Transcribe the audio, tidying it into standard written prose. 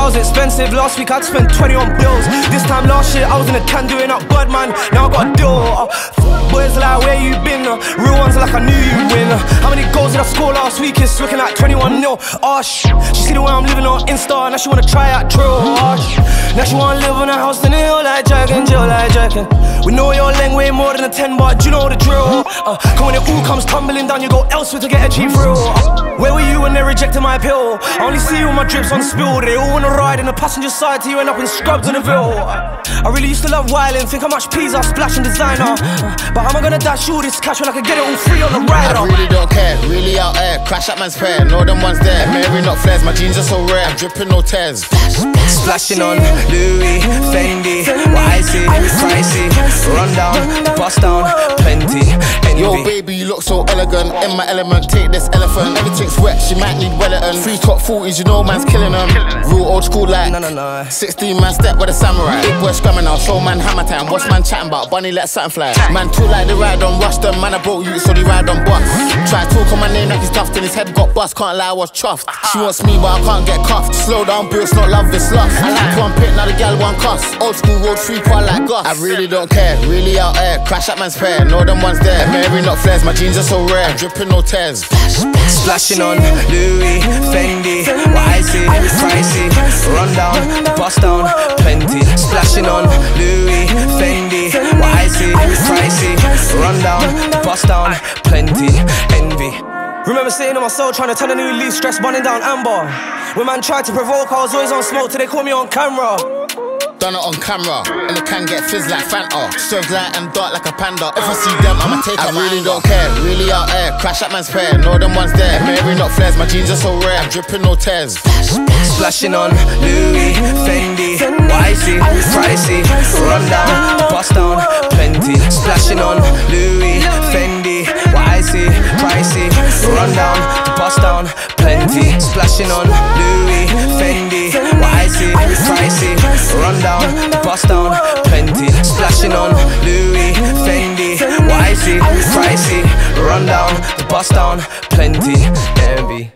was expensive. Last week I'd spent 20 on bills. This time last year I was in a can doing up bud, man. Now I got a deal. Boys like, where you been? Real ones like I knew you win. How many goals did I score last week? It's looking like 21-0. Oh shh. She see the way I'm living on Insta. Now she wanna try out drill. Oh shh. Now she wanna live in a house in the hill like Jacken, Jill like Jacken. We know your length way more than a 10, but you know the drill. Cause when it all comes tumbling down, you go elsewhere to get a cheap thrill. Where were you when they rejected my appeal? I only see you with my drips on spill. They all wanna ride in the passenger side till you end up in scrubs in the Ville. I really used to love wildin', think how much peas I splash in designer. But how am I gonna dash all this cash when I could get it all free on the rider? I really don't care, really out there. Crash at man's pair, know them ones there. Mary not flares, my jeans are so rare. I'm dripping no tears. Splashing on Louis, Fendi, what I see, pricey. Run down, bust down, plenty, envy. Yo baby, you look so elegant. In my element, take this elephant. Everything's wet, she might need Wellington. 3 top 40s, you know man's killing them. Real old school like 16 man step with a samurai. Big boy scrumming now, show man hammer time. What's man chatting about? Bunny let something fly. Man too like the ride on rush them. Man I broke you so they ride on bus. Try talk on my name like he's duffed and his head got bust. Can't lie, I was chuffed. She wants me but I can't get cuffed. Slow down bro, it's not love, it's lust. I like one pit, now the gal one cuss. Old school road 3 part like Gus. I really don't care, really out there. Crash at man's pair, know them ones there. Mary not flares, my jeans are so rare. I'm dripping no tears. Splashing on Louis, Fendi, what I see, pricey. Run down, bust down, plenty. Splashing on Louis, Fendi, what I see, pricey. Run down, bust down, plenty, envy. Remember sitting on my soul trying to turn a new leaf, stress burning down amber. When man tried to provoke, I was always on smoke till they caught me on camera. Done it on camera, and it can get fizz like Fanta. Serves light and dark like a panda. If I see them, I'ma take I really don't care, really out there. Crash at man's pair, know them ones there. Mary not flares, my jeans are so rare. I'm dripping no tears. Splashing on Louis, Fendi, what I see, pricey. Run down, bust down, plenty. Splashing on Louis, Fendi, what I see, pricey. Run down, bust down, plenty. Splashing on Louis, Fendi, what I see, pricey. Run down, bust down, plenty. Splashing on Louis, Fendi, what I see, pricey. Run down, bust down, plenty, envy.